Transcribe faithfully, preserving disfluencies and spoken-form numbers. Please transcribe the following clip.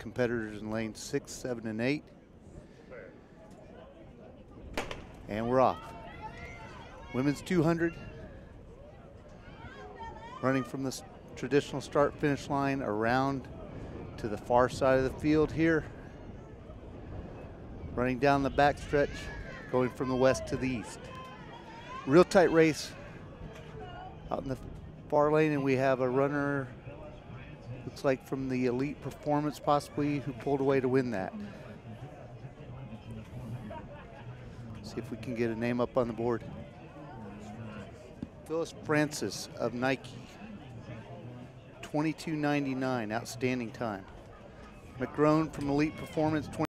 competitors in lanes six, seven, and eight. And we're off. Women's two hundred. Running from the traditional start-finish line around to the far side of the field here. Running down the backstretch, going from the west to the east. Real tight race out in the far lane, and we have a runner, looks like from the Elite Performance possibly, who pulled away to win that. See if we can get a name up on the board. Phyllis Francis of Nike, twenty-two ninety-nine, outstanding time. McGrone from Elite Performance,